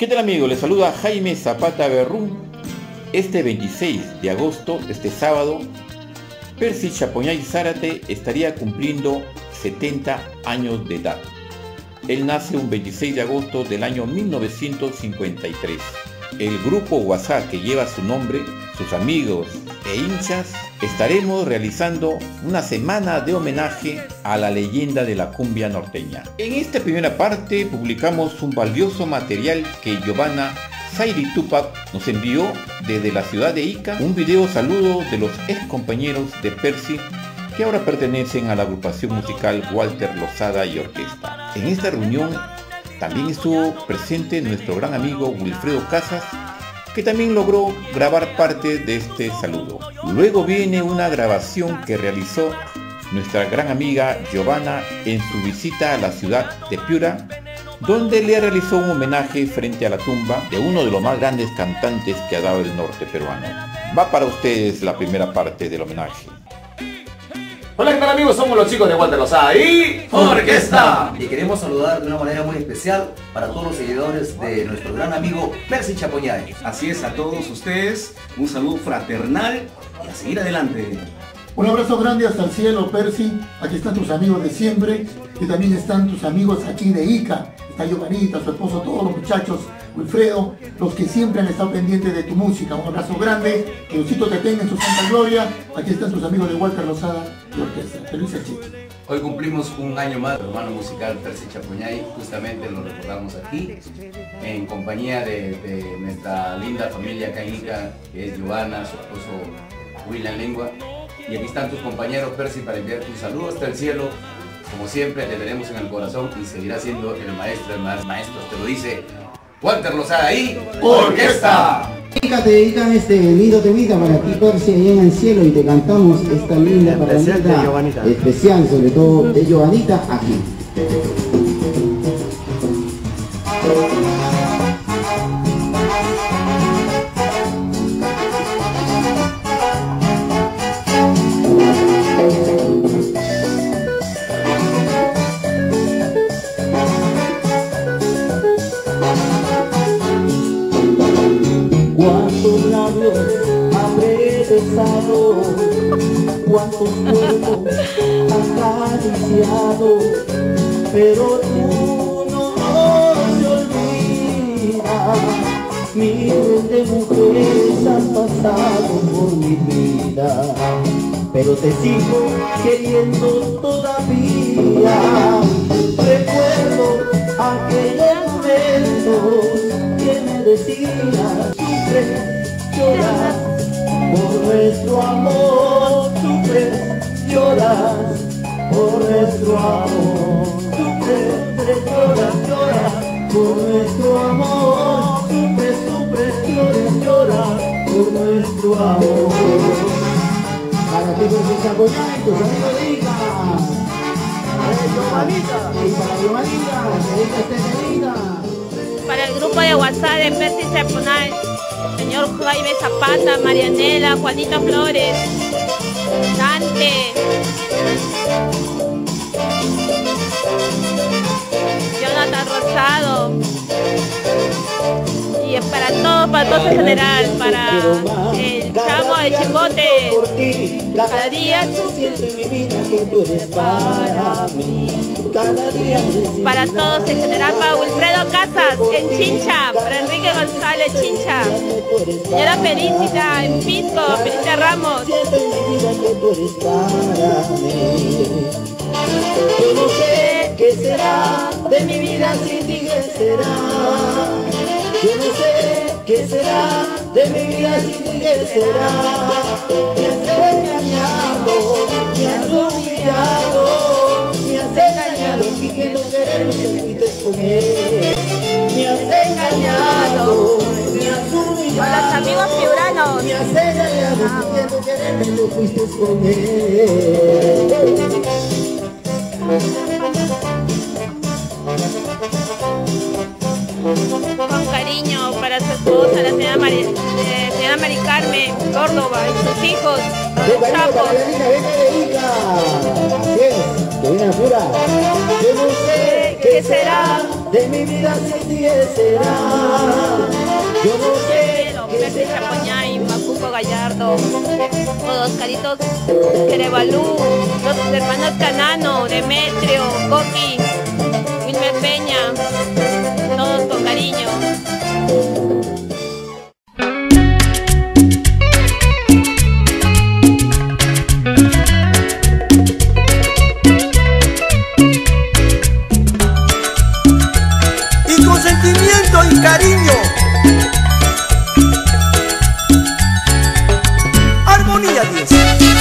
¿Qué tal amigos? Les saluda Jaime Zapata Berrún. Este 26 de agosto, este sábado, Percy Chapoñay Zárate estaría cumpliendo 70 años de edad. Él nace un 26 de agosto del año 1953. El grupo WhatsApp que lleva su nombre, sus amigos e hinchas, estaremos realizando una semana de homenaje a la leyenda de la cumbia norteña. En esta primera parte publicamos un valioso material que Giovanna Zairi Tupac nos envió desde la ciudad de Ica, un video saludo de los ex compañeros de Percy que ahora pertenecen a la agrupación musical Walter Lozada y Orquesta. En esta reunión también estuvo presente nuestro gran amigo Wilfredo Casas, que también logró grabar parte de este saludo. Luego viene una grabación que realizó nuestra gran amiga Giovanna en su visita a la ciudad de Piura, donde le realizó un homenaje frente a la tumba de uno de los más grandes cantantes que ha dado el norte peruano. Va para ustedes la primera parte del homenaje. Hola, ¿qué tal amigos? Somos los chicos de Walter Lozada y Orquesta. Y queremos saludar de una manera muy especial para todos los seguidores de nuestro gran amigo Percy Chapoñay. Así es, a todos ustedes, un saludo fraternal y a seguir adelante. Un abrazo grande hasta el cielo, Percy. Aquí están tus amigos de siempre y también están tus amigos aquí de Ica. Está Giovanita, su esposo, todos los muchachos, Wilfredo, los que siempre han estado pendientes de tu música. Un abrazo grande, que Diosito te tenga en su santa gloria. Aquí están tus amigos de Walter Lozada y Orquesta. Felices chicos. Hoy cumplimos un año más de hermano musical Percy Chapoñay, justamente lo recordamos aquí, en compañía de nuestra linda familia acá en Ica, que es Giovanna, su esposo William Lengua. Y aquí están tus compañeros, Percy, para enviarte un saludo hasta el cielo. Como siempre, te tenemos en el corazón y seguirá siendo el maestro de más maestros. Te lo dice Walter Lozada y Orquesta. Te dedican este lindo temita para ti, Percy, allá en el cielo, y te cantamos esta linda parrandita especial, sobre todo de Giovanita, aquí. Cuántos labios habré besado, cuántos cuerpos acariciado, pero tú no se olvidas. Miles de mujeres han pasado por mi vida, pero te sigo queriendo todavía. Recuerdo aquellos momentos que me decías: sufres, lloras por nuestro amor, sufres, lloras por nuestro amor, sufres, lloras por nuestro amor, sufres, lloras por nuestro amor. Para ti, Percy Chapoñay, tus amigos de Ica. Y para Giovanita, dedica esta temita. Para el grupo de WhatsApp de Percy Chapoñay, señor Jaime Zapata, Marianela, Juanita Flores, Dante, Jonathan Rosado, y para todos en general, para el chamo de Chicote. Cada día siento en mi vida que tú eres para mí. Cada día Para todos en general, para Wilfredo Casas en Chincha, para Enrique González Chincha, señora Felicita en Pisco, Felicita Ramos. siento en mi vida que tú eres para mí. Yo no sé qué será de mi vida sin ti, qué será. Yo no sé qué será de mi vida sin ti, qué será. Me has engañado, me has humillado, me has engañado, fingiendo quererme te fuiste con él. Me has engañado, me has humillado. A los amigos piuranos. Me has engañado, fingiendo quererme te fuiste con él. Con cariño para su esposa, la señora Mari Carmen Córdoba y sus hijos, los chapos. Así es, que viene a pura. Yo no sé qué será de mi vida sin ti, qué será. Todos Caritos Cerebalú, los hermanos Canano, Demetrio, Coqui, Wilmer Peña, todos con cariño. Y con sentimiento y cariño, Armonía 10.